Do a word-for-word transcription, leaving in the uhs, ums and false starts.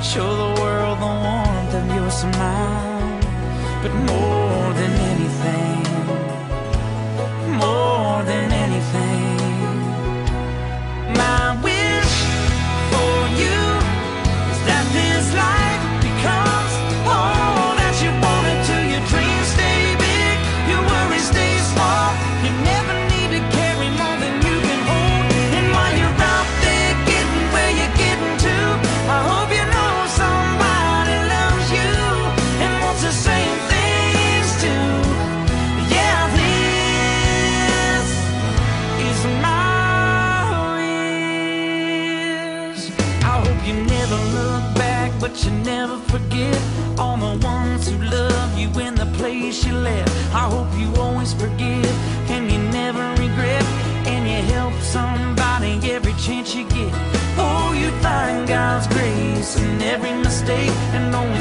Show the world the warmth of your smile. But more than anything, more than anything, my wish for you is that this life becomes all that you want it to. Your dreams stay big, your worries stay small. You never need to carry more than you can hold. And while you're out there getting where you're getting to, I hope you know somebody loves you and wants the same things too. Yeah, this is my wish. I hope you never look back, but you never forget all the ones who love you in the place you left. I hope you always forgive and you never regret, and you help somebody every chance you get. Oh, you find God's grace in every mistake, and only